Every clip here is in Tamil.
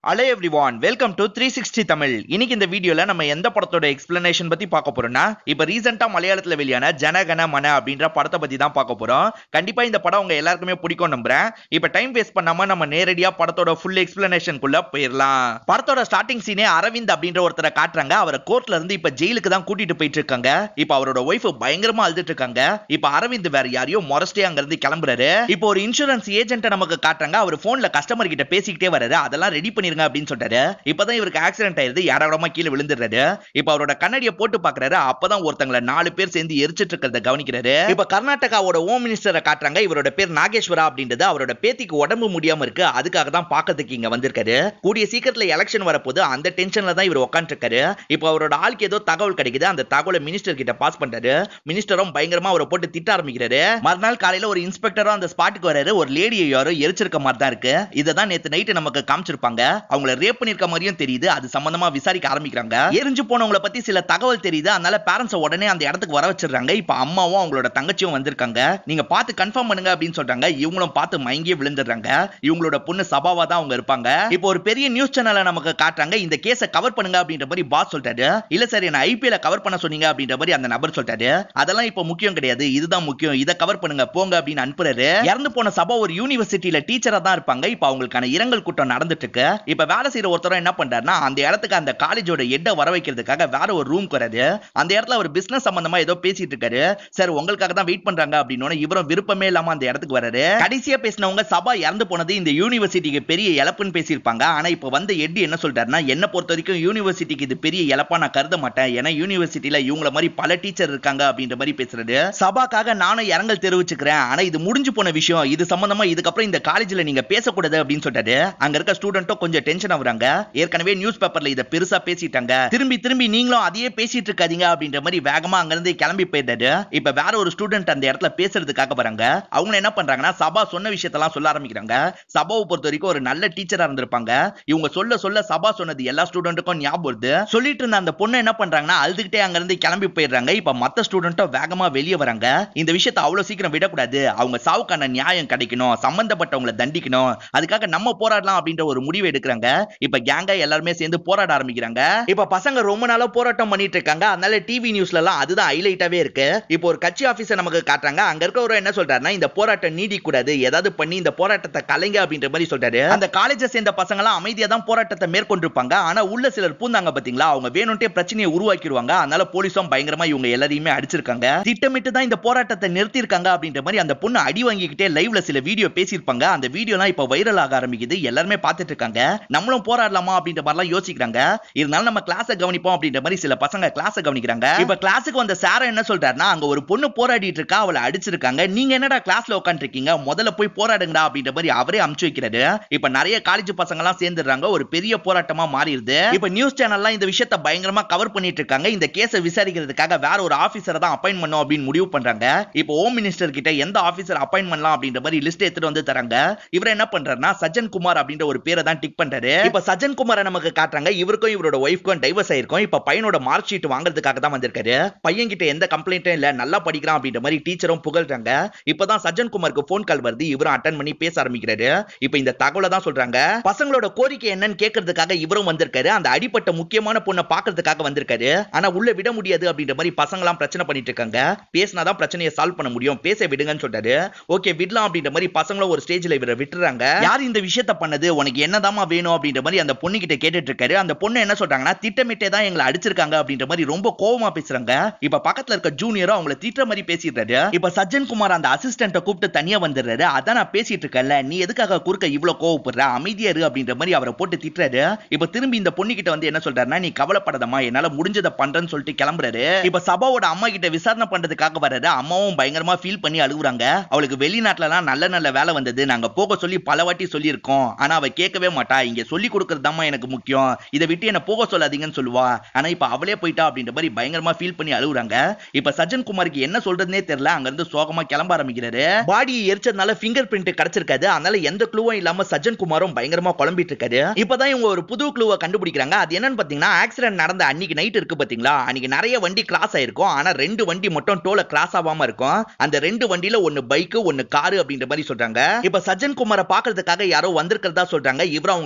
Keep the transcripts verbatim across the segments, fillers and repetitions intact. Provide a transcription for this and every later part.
Hello everyone, welcome to three sixty Tamil. இன்னைக்கு இந்த வீடியோல நம்ம எந்த படத்தோட எக்ஸ்பிளனேஷன் பத்தி பார்க்க போறோம்னா, இப்ப ரீசன்ட்டா மலையாளத்துல வெளியான ஜனகன மன அப்படின்ற படத்தை பத்தி தான் பார்க்க போறோம். கண்டிப்பா இந்த படம் உங்க எல்லாருக்குமே பிடிக்கும் நம்புறேன். இப்ப டைம் வேஸ்ட் பண்ணாம நம்ம நேரடியா படத்தோட ஃபுல் எக்ஸ்பிளனேஷனுக்குள்ள போயிரலாம். படத்தோட ஸ்டார்டிங் சீனே அரவிந்த் அப்படின்ற ஒருத்தரை காட்டுறாங்க. அவரை கோர்ட்ல இருந்து இப்ப ஜெயிலுக்கு தான் கூட்டிட்டு போயிட்டு இருக்காங்க. இப்ப அவரோட ஒய்ஃப் பயங்கரமா அழுதுட்டு இருக்காங்க. இப்ப அரவிந்த் வேற யாரையோ மொரஸ்டே அங்க இருந்து கிளம்புறாரு. இப்போ ஒரு இன்சூரன்ஸ் ஏஜென்ட் நமக்கு காட்டுறாங்க. அவர் போன்ல கஸ்டமர் கிட்ட பேசிக்கிட்டே வராரு. அதெல்லாம் ரெடி பண்ணி அப்படின்னு சொல்றாரு. இப்பதான் இவருக்கு ஆக்சிடென்ட் ஆயிருது. யாரோடமா கீழே விழுந்துறாரு. இப்ப அவரோட கண்ணாடியை போட்டு பாக்குறாரு. அப்பதான் ஒருத்தங்கள நாலு பேர் சேர்ந்து எரிச்சிட்டு இருக்கிறத கவனிக்கிறாரு. இப்ப கர்நாடகாவோட ஹோம் மினிஸ்டரை காட்டுறாங்க. இவரோட பேர் நாகேஸ்வரா அப்படின்றது. அவரோட பேத்திக்கு உடம்பு முடியாம இருக்கு. அதுக்காக தான் பாக்கிறதுக்கு இங்க வந்திருக்காரு. கூடிய சீக்கிரத்துல எலெக்ஷன் வரப்போது அந்த டென்ஷன்ல தான் இவர் உட்கார்ந்து இருக்காரு. இப்ப அவரோட ஆளுக்கு ஏதோ தகவல் கிடைக்குது. அந்த தகவலை மினிஸ்டர் கிட்ட பாஸ் பண்றாரு. மினிஸ்டரும் பயங்கரமா அவரை போட்டு திட்ட ஆரம்பிக்கிறாரு. மறுநாள் காலையில ஒரு இன்ஸ்பெக்டரும் அந்த ஸ்பாட்டுக்கு வராரு. ஒரு லேடியை யாரோ எரிச்சிருக்க மாதிரி தான் இருக்கு. இததான் நேத்து நைட்டு நமக்கு காமிச்சிருப்பாங்க. அவங்கள ரேப் பண்ணிருக்க மாதிரியும் தெரியுது. அது சம்பந்தமா விசாரிக்க ஆரம்பிக்கிறாங்க. எரிஞ்சு போனவங்கள பத்தி சில தகவல் தெரியுது. அதனால பேரண்ட்ஸ் உடனே அந்த இடத்துக்கு வர வச்சிருக்காங்க. இப்ப அம்மாவும் அவங்களோட தங்கச்சியும் வந்திருக்காங்க. நீங்க பார்த்து கன்ஃபார்ம் பண்ணுங்க அப்படின்னு சொல்றாங்க. இவங்களும் பார்த்து மயங்கியே விழுந்துடுறாங்க. இவங்களோட பொண்ணு சபாவா தான் அவங்க இருப்பாங்க. இப்போ ஒரு பெரிய நியூஸ் சேனலை நமக்கு காட்டுறாங்க. இந்த கேஸை கவர் பண்ணுங்க அப்படின்ற மாதிரி பாஸ் சொல்றாரு. இல்ல சார், என்ன ஐபிஎல் கவர் பண்ண சொன்னீங்க அப்படின்ற மாதிரி அந்த நபர் சொல்றாரு. அதெல்லாம் இப்ப முக்கியம் கிடையாது. இதுதான் முக்கியம். இதை கவர் பண்ணுங்க போங்க அப்படின்னு அனுப்புறாரு. இறந்து போன சபா ஒரு யூனிவர்சிட்டியில டீச்சரா தான் இருப்பாங்க. இப்ப அவங்களுக்கான இரங்கல் கூட்டம் நடந்துட்டு இருக்கு. இப்ப வேலை செய்யற ஒருத்தர் என்ன பண்றாருன்னா, அந்த இடத்துக்கு அந்த காலேஜோட ஹெட்ட வர வைக்கிறதுக்காக வேற ஒரு ரூம் வராரு. அந்த இடத்துல ஒரு பிசினஸ் சம்பந்தமா ஏதோ பேசிட்டு இருக்காரு. சார், உங்களுக்காக தான் வெயிட் பண்றாங்க அப்படின்னு இவரும் விருப்பமே இல்லாம அந்த இடத்துக்கு வராரு. கடைசியா பேசினவங்க சபா இறந்து போனது இந்த யூனிவர்சிட்டிக்கு பெரிய இழப்புன்னு பேசியிருப்பாங்க. ஆனா இப்ப வந்து ஹெட் என்ன சொல்றாருன்னா, என்ன பொறுத்த வரைக்கும் யூனிவர்சிட்டிக்கு இது பெரிய இழப்பா நான் கருத மாட்டேன். ஏன்னா யூனிவர்சிட்டியில இவங்கள மாதிரி பல டீச்சர் இருக்காங்க அப்படின்ற மாதிரி பேசுறது. சபாக்காக நானும் இரங்கல் தெரிவிச்சுக்கிறேன். ஆனா இது முடிஞ்சு போன விஷயம். இது சம்பந்தமா இதுக்கப்புறம் இந்த காலேஜ்ல நீங்க பேசக்கூடாது அப்படின்னு சொல்றாரு. அங்க இருக்க ஸ்டூடெண்ட்டும் கொஞ்சம் டென்ஷன் ஆகுறாங்க. ஏற்கனவே நியூஸ் பேப்பர்ல இத பெருசா பேசிட்டாங்க. திரும்பி திரும்பி நீங்களும் அதையே பேசிட்டு இருக்காதீங்க அப்படின்ற மாதிரி வேகமா அங்க இருந்து கிளம்பி போயிட்டாரு. இப்ப வேற ஒரு ஸ்டூடெண்ட் அந்த இடத்துல பேசுறதுக்காக வராங்க. அவங்க என்ன பண்றாங்கன்னா, சபா சொன்ன விஷயத்தெல்லாம் சொல்ல ஆரம்பிக்கிறாங்க. சபாவை பொறுத்த வரைக்கும் ஒரு நல்ல டீச்சரா இருந்திருப்பாங்க. இவங்க சொல்ல சொல்ல சபா சொன்னது எல்லா ஸ்டூடெண்ட்டுக்கும் ஞாபகம் வருது. சொல்லிட்டு இருந்த அந்த பொண்ணு என்ன பண்றாங்கன்னா, அழுதுகிட்டே அங்க இருந்து கிளம்பி போயிடுறாங்க. இப்ப மத்த ஸ்டூடெண்ட்டும் வேகமா வெளியே வராங்க. இந்த விஷயத்தை அவ்வளவு சீக்கிரம் விடக்கூடாது. அவங்க சாவுக்கான நியாயம் கிடைக்கணும். சம்பந்தப்பட்டவங்களை தண்டிக்கணும். அதுக்காக நம்ம போராடலாம் அப்படின்ற ஒரு முடிவு எடுக்கிறாங்க. இப்ப கேங்கா எல்லாருமே சேர்ந்து போராட ஆரம்பிக்கிறாங்க. இப்ப பசங்க ரொம்ப நாளா போராட்டம் பண்ணிட்டு இருக்காங்க. அதனால டிவி நியூஸ்ல எல்லாம் அதுதான் ஹைலைட்டாவே இருக்கு. இப்போ ஒரு கட்சி ஆபீசர் நமக்கு காட்டுறாங்க. அங்க இருக்கவரு என்ன சொல்றாருன்னா, இந்த போராட்டம் நீடி கூடாது, ஏதாவது பண்ணி இந்த போராட்டத்தை கலைங்க அப்படின்ற மாதிரி சொல்றாரு. அந்த காலேஜை சேர்ந்த பசங்க எல்லாம் அமைதியா தான் போராட்டத்தை மேற்கொண்டிருப்பாங்க. ஆனா உள்ள சிலர் பூந்தாங்க பாத்தீங்களா, அவங்க வேணும்ட்டே பிரச்சனையை உருவாக்கிடுவாங்க. அதனால போலீஸும் பயங்கரமா இவங்க எல்லாரையுமே அடிச்சிருக்காங்க. திட்டமிட்டு தான் இந்த போராட்டத்தை நிறுத்தி இருக்காங்க அப்படின்ற மாதிரி அந்த பொண்ணு அடி வாங்கிக்கிட்டே லைவ்ல சில வீடியோ பேசியிருப்பாங்க. அந்த வீடியோ எல்லாம் இப்ப வைரல் ஆக ஆரம்பிக்குது. எல்லாருமே பார்த்துட்டு இருக்காங்க. நம்மளும் போராடலாமா அப்படின்ற மாதிரி யோசிக்கிறாங்க. இருந்தாலும் நம்ம கிளாஸை கவனிப்போம் அப்படின்ற மாதிரி சில பசங்க கிளாஸை கவனிக்கிறாங்க. இப்ப கிளாஸுக்கு வந்த சார் என்ன சொல்றாருன்னா, அங்க ஒரு பொண்ணு போராடிட்டு இருக்கா, அவளை அடிச்சிருக்காங்க. நீங்க என்னடா கிளாஸ்ல உட்கார்ந்து இருக்கீங்க, முதல்ல போய் போராடுங்கடா அப்படின்ற மாதிரி அவரே அமுச்சு வைக்கிறாரு. இப்ப நிறைய காலேஜ் பசங்க எல்லாம் சேர்ந்துடுறாங்க. ஒரு பெரிய போராட்டமா மாறிடுது. இப்ப நியூஸ் சேனல்லாம் இந்த விஷயத்தை பயங்கரமா கவர் பண்ணிட்டு இருக்காங்க. இந்த கேஸை விசாரிக்கிறதுக்காக வேற ஒரு ஆபீசரை தான் அப்பாயிண்ட் பண்ணணும் அப்படின்னு முடிவு பண்றாங்க. இப்ப ஹோம் மினிஸ்டர் கிட்ட எந்த ஆபீசர் அப்பாயிண்ட் பண்ணலாம் அப்படின்ற மாதிரி லிஸ்ட் எடுத்துட்டு வந்து தராங்க. இவர் என்ன பண்றாருன்னா, சஜன் குமார் அப்படின்ற ஒரு பேரை தான் டிக் பண்றாரு. இப்ப சஜன் குமாரை நமக்கு காட்டுறாங்க. இவருக்கும் இவரோட ஒய்ஃப்க்கும் டைவர்ஸ் ஆயிருக்கும். இப்ப பையனோட மார்க் ஷீட் வாங்குறதுக்காக தான் வந்திருக்காரு. பையன் கிட்ட எந்த கம்ப்ளைண்ட்டும் இல்ல, நல்லா படிக்கிறான் அப்படின்ற மாதிரி டீச்சரும் புகழ்றாங்க. இப்பதான் சஜன் குமாருக்கு போன் கால் வருது. இவரும் அட்டெண்ட் பண்ணி பேச ஆரம்பிக்கிறாரு. இப்ப இந்த தகவலை தான் சொல்றாங்க. பசங்களோட கோரிக்கை என்னன்னு கேட்கறதுக்காக இவரும் வந்திருக்காரு. அந்த அடிப்பட்ட முக்கியமான பொண்ணை பாக்குறதுக்காக வந்திருக்காரு. ஆனா உள்ள விட முடியாது அப்படின்ற மாதிரி பசங்க எல்லாம் பிரச்சனை பண்ணிட்டு இருக்காங்க. பேசினாதான் பிரச்சனையை சால்வ் பண்ண முடியும், பேச விடுங்கன்னு சொல்றாரு. ஓகே விடலாம் அப்படின்ற மாதிரி பசங்களும் ஒரு ஸ்டேஜ்ல இவரை விட்டுறாங்க. யார் இந்த விஷயத்தை பண்ணது, உனக்கு என்னதாமா வேணும் அப்படின்ற மாதிரி அந்த பொண்ணு கிட்ட கேட்டுட்டு இருக்காரு. அந்த பொண்ணு என்ன சொல்றாங்கன்னா, திட்டமிட்டே தான் எங்களை அடிச்சிருக்காங்க அப்படின்ற மாதிரி ரொம்ப கோவமா பேசுறாங்க. இப்ப பக்கத்துல இருக்க ஜூனியரும் அவங்களை திட்டுற மாதிரி பேசிடுறாரு. இப்ப சஜன் குமார் அந்த அசிஸ்டன்ட்ட கூப்பிட்டு தனியா வந்துடுறாரு. அதான் நான் பேசிட்டு இருக்கல, நீ எதுக்காக குறுக்க இவ்வளவு கோவப்படுற, அமைதியா இரு அப்படின்ற மாதிரி அவரை போட்டு திட்டுறாரு. இப்ப திரும்பி இந்த பொண்ணு கிட்ட வந்து என்ன சொல்றாருன்னா, நீ கவலைப்படாதமா, என்னால முடிஞ்சதை பண்றேன்னு சொல்லிட்டு கிளம்புறாரு. இப்ப சபாவோட அம்மா கிட்ட விசாரணை பண்றதுக்காக வர்றாரு. அம்மாவும் பயங்கரமா ஃபீல் பண்ணி அழுகுறாங்க. அவளுக்கு வெளிநாட்டுல எல்லாம் நல்ல நல்ல வேலை வந்தது, நாங்க போக சொல்லி பல வாட்டி சொல்லி இருக்கோம். ஆனா அவ கேட்கவே மாட்டா. இங்க சொல்லி கொடுக்கறதாமா எனக்கு முக்கியம், இதை விட்டு என்ன போக சொல்லாதீங்கன்னு சொல்லுவா. ஆனா இப்ப அவளே போயிட்டா அப்படின்ற மாதிரி பயங்கரமா ஃபீல் பண்ணி அழுகுறாங்க. இப்ப சஜன் குமாருக்கு என்ன சொல்றதுனே தெரியல. அங்க இருந்து சோகமா கிளம்ப ஆரம்பிக்கிறாரு. பாடியை எரிச்சதுனால ஃபிங்கர் பிரிண்ட் கிடைச்சிருக்காது. அதனால எந்த க்ளூவும் இல்லாம சஜன் குமாரும் பயங்கரமா குழம்பிட்டு இருக்காரு. இப்பதான் இவங்க ஒரு புது க்ளூவை கண்டுபிடிக்கிறாங்க. அது என்னன்னு பாத்தீங்கன்னா, ஆக்சிடென்ட் நடந்த அன்னைக்கு நைட் இருக்கு பாத்தீங்களா, அன்னைக்கு நிறைய வண்டி கிராஸ் ஆயிருக்கும். ஆனா ரெண்டு வண்டி மட்டும் டோல கிராஸ் ஆகாம இருக்கும். அந்த ரெண்டு வண்டியில ஒன்னு பைக் ஒன்னு காரு அப்படின்ற மாதிரி சொல்றாங்க. இப்ப சஜன் குமாரை பாக்குறதுக்காக யாரோ வந்திருக்கிறதா சொல்றாங்க. இவரும் அவங்கள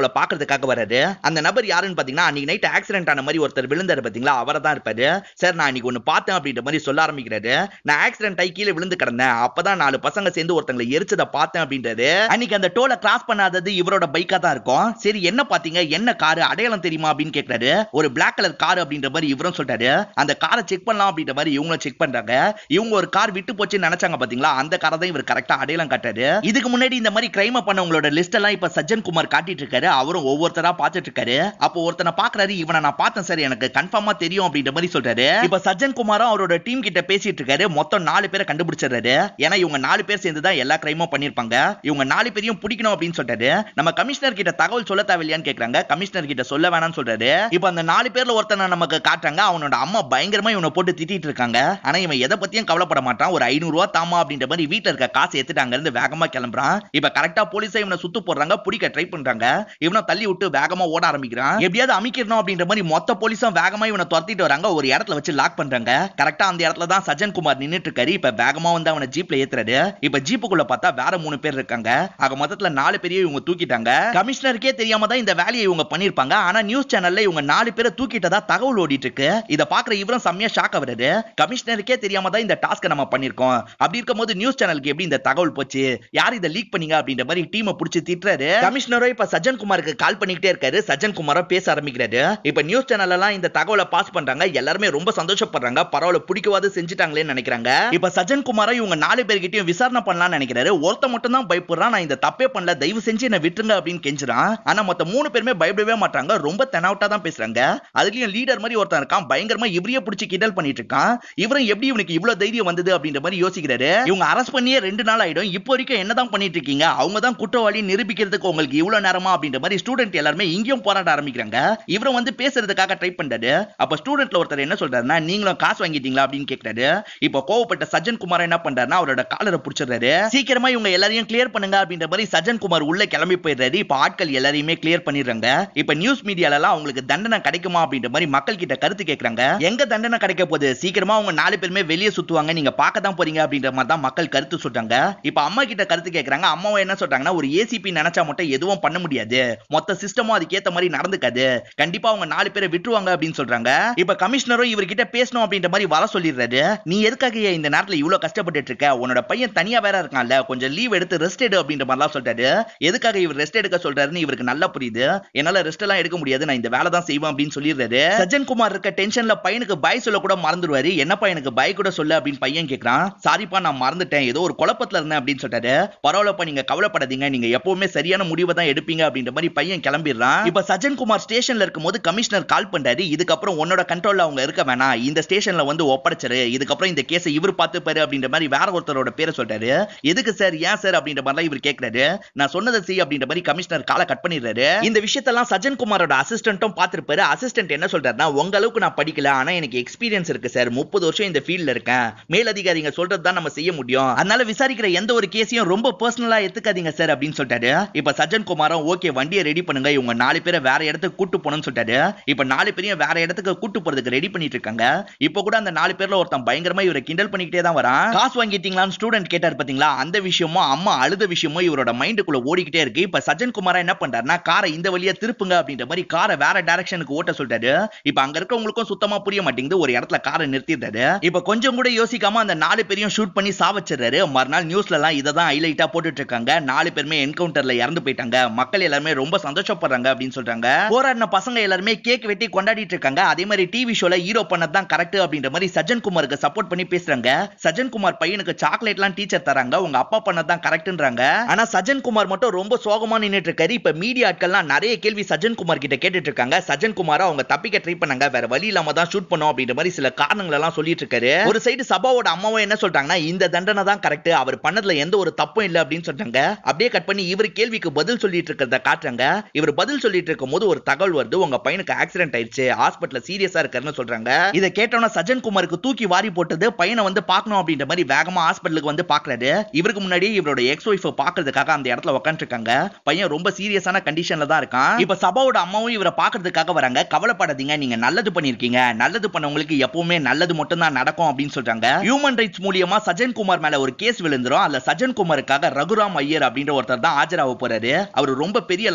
உங்களை பாக்குறதுக்காக வராரு. அந்த நபர் யாருன்னு பாத்தீங்கன்னா அன்னைக்கு நைட் ஆக்சிடென்ட் ஆன மாதிரி ஒருத்தர் விழுந்தாரு பாத்தீங்களா, அவரை தான் இருப்பாரு. சார் நான் இன்னைக்கு ஒன்னு பார்த்தேன் அப்படின்ற மாதிரி சொல்ல ஆரம்பிக்கிறாரு. நான் ஆக்சிடென்ட் ஆகி கீழே விழுந்து கிடந்தேன், அப்பதான் நாலு பசங்க சேர்ந்து ஒருத்தங்களை எரிச்சதை பார்த்தேன் அப்படின்றது. அன்னைக்கு அந்த டோலை கிராஸ் பண்ணாதது இவரோட பைக்கா தான் இருக்கும். சரி என்ன பாத்தீங்க, என்ன காரு, அடையாளம் தெரியுமா அப்படின்னு கேட்கிறாரு. ஒரு பிளாக் கலர் கார் அப்படின்ற மாதிரி இவரும் சொல்றாரு. அந்த காரை செக் பண்ணலாம் அப்படின்ற மாதிரி இவங்களும் செக் பண்றாங்க. இவங்க ஒரு கார் விட்டு போச்சுன்னு நினைச்சாங்க பாத்தீங்களா, அந்த காரை தான் இவர் கரெக்டா அடையாளம் காட்டாரு. இதுக்கு முன்னாடி இந்த மாதிரி கிரைம் பண்ணவங்களோட லிஸ்ட் எல்லாம் இப்ப சஜ்ஜன் குமார் காட்டிட்டு இருக்காரு. அவரும் ஒவ்வொருத்தரா பாத்துட்டு இருக்காரு. அப்போ ஒருத்தனை பாக்குறாரு, இவனை நான் பார்த்தேன் சார், எனக்கு கன்ஃபார்மா தெரியும் அப்படின்ற மாதிரி சொல்றாரு. இப்ப சஜ்ஜன் குமாரும் அவரோட டீம் கிட்ட பேசிட்டு இருக்காரு. மொத்தம் நாலு பேரை கண்டுபிடிச்சிடுறாரு. ஏன்னா இவங்க நாலு பேர் சேர்ந்து தான் எல்லா கிரைமும் பண்ணிருப்பாங்க. இவங்க நாலு பேரையும் பிடிக்கணும் அப்படின்னு சொல்றாரு. நம்ம கமிஷனர் கிட்ட தகவல் சொல்ல தேவையில்லையான்னு கேக்குறாங்க. கமிஷனர் கிட்ட சொல்ல வேணாம்னு சொல்றாரு. இப்ப அந்த நாலு பேர்ல ஒருத்தனை நமக்கு காட்டுறாங்க. அவனோட அம்மா பயங்கரமா இவனை போட்டு திட்டிட்டு இருக்காங்க. ஆனா இவன் எதை பத்தியும் கவலைப்பட மாட்டான். ஒரு ஐநூறு ரூபாய் தாமா அப்படின்ற மாதிரி வீட்டுல இருக்க காசு எடுத்துட்டு அங்க இருந்து வேகமா கிளம்புறான். இப்ப கரெக்டா போலீஸ் இவனை சுத்து போடுறாங்க, பிடிக்க ட்ரை பண்றாங்க. இவனை தள்ளி விட்டு வேகமா ஓட ஆரம்பிக்கிறான். எப்படியாவது அமைக்கணும் அப்படின்ற மாதிரி மொத்த போலீஸும் வேகமா இவனை துரத்திட்டு வராங்க. ஒரு இடத்துல வச்சு லாக் பண்றாங்க. கரெக்டா அந்த இடத்துல தான் சஜ்ஜன் குமார் நின்னுட்டு இருக்காரு. இப்ப வேகமா வந்து அவனை ஜீப்ல ஏத்துறாரு. இப்ப ஜீப்புக்குள்ள பார்த்தா வேற மூணு பேர் இருக்காங்க. ஆக மொத்தத்துல நாலு பேரையும் இவங்க தூக்கிட்டாங்க. கமிஷனருக்கே தெரியாம தான் இந்த வேலையை இவங்க பண்ணிருப்பாங்க. ஆனா நியூஸ் சேனல்ல இவங்க நாலு பேரை தூக்கிட்டதா தகவல் ஓடிட்டு இருக்கு. இத பாக்குற இவரும் செம்மையா ஷாக் ஆகுறாரு. கமிஷனருக்கே தெரியாம தான் இந்த டாஸ்க் நம்ம பண்ணிருக்கோம். அப்படி இருக்கும்போது நியூஸ் சேனலுக்கு எப்படி இந்த தகவல் போச்சு, யார் இத லீக் பண்ணீங்க அப்படின்ற மாதிரி டீமை புடிச்சு திட்டுறாரு. கமிஷனரும் இப்ப சஜ்ஜன் குமாருக்கு கால் பண்ணிக்கிட்டே இருக்காரு. சஜ்ஜன் குமாரும் பேச ஆரம்பிக்கிறாரு. இப்ப நியூஸ் சேனல் எல்லாம் இந்த தகவலை பாஸ் பண்றாங்க. எல்லாருமே ரொம்ப சந்தோஷப்படுறாங்க. பரவாயில்ல, பிடிக்கவாது செஞ்சுட்டாங்களேன்னு நினைக்கிறாங்க. இப்ப சஜ்ஜன் குமாரும் இவங்க நாலு பேர்கிட்டயும் விசாரணை பண்ணலாம்னு நினைக்கிறாரு. ஒருத்த மட்டும் தான் பயப்படுறான். நான் இந்த தப்பே பண்ணல, தயவு செஞ்சு என்ன விட்டுருங்க அப்படின்னு கெஞ்சுறான். ஆனா மொத்த மூணு பேருமே பயப்படவே மாட்டாங்க. ரொம்ப தெனாவட்டா தான் பேசுறாங்க. அதுலயும் லீடர் மாதிரி ஒருத்தன் இருக்கான். பயங்கரமா இவரையே பிடிச்சி கிண்டல் பண்ணிட்டு இருக்கான். இவரும் எப்படி இவனுக்கு இவ்வளவு தைரியம் வந்தது அப்படின்ற மாதிரி யோசிக்கிறாரு. இவங்க அரெஸ்ட் பண்ணியே ரெண்டு நாள் ஆயிடும். இப்போ வரைக்கும் என்னதான் பண்ணிட்டு இருக்கீங்க, அவங்க தான் குற்றவாளி நிரூபிக்கிறதுக்கு உங்களுக்கு இவ்வளவு நேரமா அப்படின்ற மாதிரி ஸ்டூடெண்ட் எல்லாருமே இங்கேயும் போராட ஆரம்பிக்கிறாங்க. இவரும் வந்து பேசுறதுக்காக ட்ரை பண்றாரு. அப்ப ஸ்டூடெண்ட்ல ஒருத்தர் என்ன சொல்றாருன்னா, நீங்களும் காசு வாங்கிட்டீங்களா அப்படின்னு கேக்குறாரு. இப்ப கோவப்பட்ட சஜ்ஜன் குமார் என்ன பண்றாருன்னா அவரோட காலரை பிடிச்சிடுறாரு. சீக்கிரமா இவங்க எல்லாரையும் கிளியர் பண்ணுங்க அப்படின்ற மாதிரி சஜ்ஜன் குமார் உள்ள கிளம்பி போயிடுறாரு. இப்ப ஆட்கள் எல்லாரையுமே கிளியர் பண்ணிடுறாங்க. இப்ப நியூஸ் மீடியால எல்லாம் அவங்களுக்கு தண்டனை கிடைக்குமா அப்படின்ற மாதிரி மக்கள் கிட்ட கருத்து கேக்குறாங்க. எங்க தண்டனை கிடைக்க போகுது, சீக்கிரமா அவங்க நாலு பேருமே வெளியே சுத்துவாங்க, நீங்க பார்க்க தான் போறீங்க அப்படின்ற மாதிரி தான் மக்கள் கருத்து சொல்றாங்க. இப்ப அம்மா கிட்ட கருத்து கேக்குறாங்க. அம்மாவும் என்ன சொல்றாங்கன்னா, ஒரு ஏசிபி நினைச்சா மட்டும் எதுவும் பண்ண முடியாது, மொத்த சிஸ்டமும் அதுக்கேத்த மாதிரி நடந்துக்காது, கண்டிப்பா அவங்க நாலு பேரை விட்டுருவாங்க அப்படின்னு சொல்றாங்க. இப்ப கமிஷனரும் இவர்கிட்ட பேசணும் அப்படின்ற மாதிரி வர சொல்லிடுறாரு. நீ எதுக்காக இந்த நேரத்துல இவ்வளவு கஷ்டப்பட்டு இருக்க, உன்னோட பையன் தனியா வேற இருக்கான்ல, கொஞ்சம் லீவ் எடுத்து ரெஸ்ட் எடு அப்படின்ற மாதிரிலாம் சொல்றாரு. எதுக்காக இவர் ரெஸ்ட் எடுக்க சொல்றாருன்னு இவருக்கு நல்லா புரியுது. என்னால ரெஸ்ட் எல்லாம் எடுக்க முடியாது, நான் இந்த வேலை தான் செய்வேன் அப்படின்னு சொல்லிடுறாரு. சஜ்ஜன் குமார் இருக்க டென்ஷன்ல பையனுக்கு பாய் சொல்ல கூட மறந்துடுவாரு. என்னப்பா எனக்கு பாய் கூட சொல்ல அப்படின்னு பையன் கேக்குறான். சாரிப்பா நான் மறந்துட்டேன், ஏதோ ஒரு குழப்பத்துல இருந்தேன் அப்படின்னு சொல்றாரு. பரவாயில்லப்பா நீங்க கவலைப்படாதீங்க, நீங்க எப்பவுமே சரியான முடிவை தான் எடுப்பீங்க அப்படின்ற மாதிரி பையன் கிளம்பிடுறான். இப்ப சஜ்ஜன் குமார் ஸ்டேஷன்ல இருக்கும்போது கமிஷனர் கால் பண்றாரு. இதுக்கப்புறம் உன்னோட கண்ட்ரோல்ல அவங்க இருக்க வேணாம், இந்த ஸ்டேஷன்ல வந்து ஒப்படைச்சிரு, இதுக்கப்புறம் இந்த கேஸை இவர் பார்த்துப்பாரு அப்படின்ற மாதிரி வேற ஒருத்தரோட பேரை சொல்றாரு. எதுக்கு சார், ஏன் சார் அப்படின்ற மாதிரி இவர் கேட்கிறாரு. நான் சொன்னதை செய் அப்படின்ற மாதிரி கமிஷனர் காலை கட் பண்ணிடுறாரு. இந்த விஷயத்தெல்லாம் சஜ்ஜன் குமாரோட அசிஸ்டன்ட்டும் பார்த்திருப்பாரு. அசிஸ்டன்ட் என்ன சொல்றாருன்னா, உங்க அளவுக்கு நான் படிக்கல, ஆனா எனக்கு எக்ஸ்பீரியன்ஸ் இருக்கு சார், முப்பது வருஷம் இந்த ஃபீல்ட்ல இருக்கேன், மேலதிகாரிங்க சொல்றது தான் நம்ம செய்ய முடியும், அதனால விசாரிக்கிற எந்த ஒரு கேஸையும் ரொம்ப பர்சனலா எடுத்துக்காதீங்க சார் அப்படின்னு சொல்லிட்டாரு. இப்ப சஜ்ஜன் குமாரும் ஓகே வண்டியை ரெடி பண்ணுங்க, இவங்க நாலு பேரை வேற இடத்துக்கு கூட்டு போகணும்னு சொல்லிட்டாரு. இப்ப நாலு பேரையும் வேற இடத்துக்கு கூட்டு போறதுக்கு ரெடி பண்ணிட்டு இருக்காங்க. இப்ப கூட அந்த நாலு பேர்ல ஒருத்தன் பயங்கரமா இவரை கிண்டல் பண்ணிக்கிட்டே தான் வரான். காசு வாங்கிட்டீங்களான்னு ஸ்டூடெண்ட் கேட்டார் பாத்தீங்களா, அந்த விஷயமும் அம்மா அழுத விஷயமும் இவரோட மைண்டுக்குள்ள ஓடிக்கிட்டே இருக்கு. இப்ப சஜ்ஜன் குமாரா என்ன பண்றாருன்னா, காரை இந்த வழியா திருப்புங்க அப்படின்ற மாதிரி காரை வேற டைரக்ஷனுக்கு ஓட்ட சொல்றாரு. இப்ப அங்க இருக்கவங்களுக்கும் சுத்தமா புரிய மாட்டேங்குது. ஒரு இடத்துல காரை நிறுத்திடுறாரு. இப்ப கொஞ்சம் கூட யோசிக்காம அந்த நாலு பேரையும் ஷூட் பண்ணி சாவச்சிடுறாரு. மறுநாள் நியூஸ்ல எல்லாம் இதை தான் ஹைலைட்டா போட்டுட்டு இருக்காங்க. நாலு பேருமே என்கவுண்டர்ல இறந்து போயிட்டாங்க, மக்கள் எல்லாருமே ரொம்ப சந்தோஷப்படுறாங்க அப்படின்னு சொல்றாங்க. போராடின பசங்க எல்லாருமே கேக் வெட்டி கொண்டாடிட்டு இருக்காங்க. அதே மாதிரி டிவி ஷோல ஹீரோ பண்ணதான் கரெக்ட் அப்படின்ற மாதிரி சஜ்ஜன் குமாருக்கு சப்போர்ட் பண்ணி பேசுறாங்க. சஜ்ஜன் குமார் பையனுக்கு சாக்லேட்லாம் டீச்சர் தராங்க, உங்க அப்பா பண்ணதான் கரெக்ட்ன்றாங்க. ஆனா சஜ்ஜன் குமார் மட்டும் ரொம்ப சோகமா நின்னுட்டு இருக்காரு. இப்ப மீடியா ஆட்கள்லாம் நிறைய கேள்வி சஜ்ஜன் குமார் கிட்ட கேட்டுட்டு இருக்காங்க. சஜ்ஜன் குமாரா அவங்க தப்பிக்க ட்ரை பண்ணாங்க, வேற வழி இல்லாம தான் ஷூட் பண்ணோம் அப்படின்ற மாதிரி சில காரணங்கள் எல்லாம் சொல்லிட்டு இருக்காரு. ஒரு சைடு சபாவோட அம்மாவும் என்ன சொல்றாங்கன்னா, இந்த தண்டனை தான் கரெக்ட், அவர் பண்ணதுல எந்த ஒரு தப்பும் இல்ல அப்படின்னு சொல்றாங்க. அப்படியே கட் பண்ணி இவர் கேள்விக்கு பதில் சொல்லிட்டு இருக்கிறத காட்டுறாங்க. இவர் பதில் சொல்லிட்டு இருக்கும் போது ஒரு தகவல் வருது, உங்க பையனுக்கு ஆக்சிடென்ட் ஆயிடுச்சு, ஹாஸ்பிடல்ல சீரியஸா இருக்காருன்னு சொல்றாங்க. இதை கேட்டோம்னா சஜ்ஜன் குமாருக்கு தூக்கி வாரி போட்டது, பையனை வந்து பார்க்கணும் அப்படின்ற மாதிரி வேகமா ஹாஸ்பிடலுக்கு வந்து பாக்குறாரு. இவருக்கு முன்னாடி இவரோட எக்ஸ் ஒய்ஃபை பாக்குறதுக்காக அந்த இடத்துல உட்கார்ந்து இருக்காங்க. பையன் ரொம்ப சீரியஸான கண்டிஷன்ல தான் இருக்கான். இப்ப சபாவோட அம்மாவும் இவரை பாக்குறதுக்காக வராங்க. கவலைப்படாதீங்க, நீங்க நல்லது பண்ணிருக்கீங்க, நல்லது பண்ணவங்களுக்கு எப்பவுமே நல்லது மட்டும் தான் நடக்கும் அப்படின்னு சொல்றாங்க. ஹியூமன் ரைட்ஸ் மூலியமா சஜ்ஜன் குமார் மேல ஒரு கேஸ் விழுந்துரும். அதுல சஜ்ஜன் குமாருக்காக ரகுராம் ஐயர் அப்படின்ற ஒருத்தர் தான் ஆஜராக போறாரு. அவர் ரொம்ப பெரிய